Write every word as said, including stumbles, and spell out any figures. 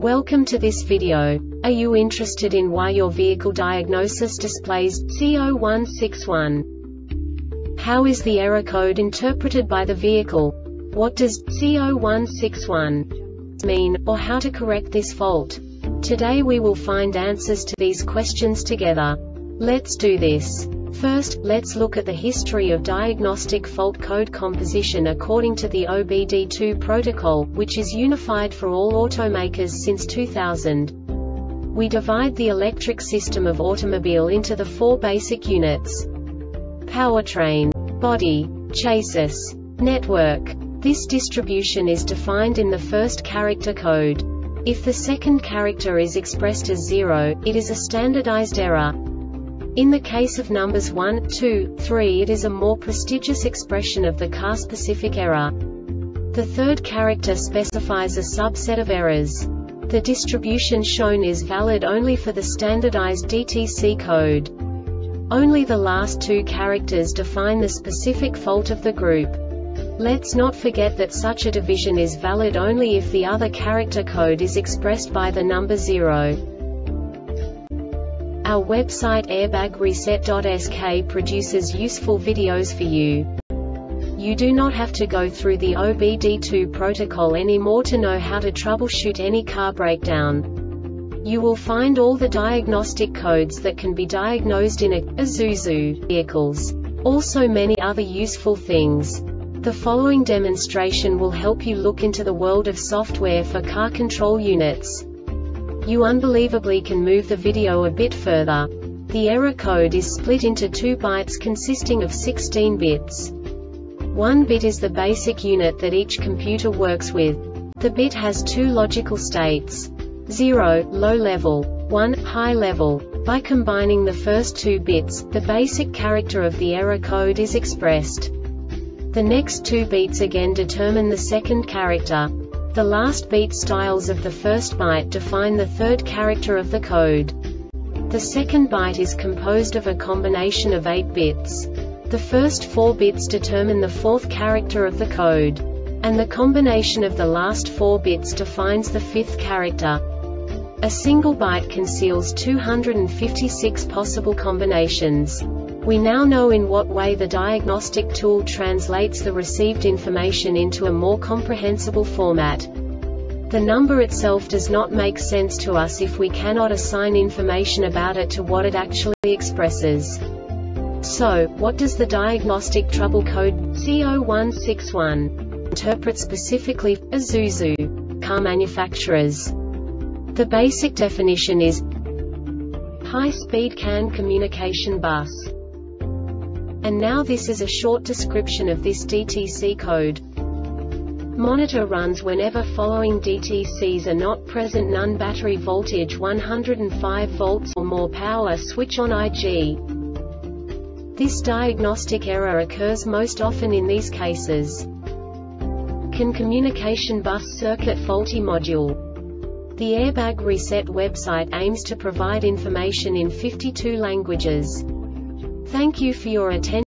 Welcome to this video. Are you interested in why your vehicle diagnosis displays C zero one six one? How is the error code interpreted by the vehicle? What does C zero one six one mean, or how to correct this fault? Today we will find answers to these questions together. Let's do this. First, let's look at the history of diagnostic fault code composition according to the O B D two protocol, which is unified for all automakers since two thousand. We divide the electric system of automobile into the four basic units: powertrain, body, chassis, network. This distribution is defined in the first character code. If the second character is expressed as zero, it is a standardized error. In the case of numbers one, two, three, it is a more prestigious expression of the car-specific error. The third character specifies a subset of errors. The distribution shown is valid only for the standardized D T C code. Only the last two characters define the specific fault of the group. Let's not forget that such a division is valid only if the other character code is expressed by the number zero. Our website airbag reset dot S K produces useful videos for you. You do not have to go through the O B D two protocol anymore to know how to troubleshoot any car breakdown. You will find all the diagnostic codes that can be diagnosed in a Isuzu vehicles. Also many other useful things. The following demonstration will help you look into the world of software for car control units. You unbelievably can move the video a bit further. The error code is split into two bytes consisting of sixteen bits. One bit is the basic unit that each computer works with. The bit has two logical states: zero, low level, one, high level. By combining the first two bits, the basic character of the error code is expressed. The next two beats again determine the second character. The last beat styles of the first byte define the third character of the code. The second byte is composed of a combination of eight bits. The first four bits determine the fourth character of the code. And the combination of the last four bits defines the fifth character. A single byte conceals two hundred fifty-six possible combinations. We now know in what way the diagnostic tool translates the received information into a more comprehensible format. The number itself does not make sense to us if we cannot assign information about it to what it actually expresses. So, what does the diagnostic trouble code C zero one six one interpret specifically for Isuzu car manufacturers? The basic definition is high-speed C A N communication bus. And now this is a short description of this D T C code. Monitor runs whenever following D T Cs are not present: none, battery voltage one hundred five volts or more, power switch on I G. This diagnostic error occurs most often in these cases: C A N communication bus circuit faulty module. The Airbag Reset website aims to provide information in fifty-two languages. Thank you for your attention.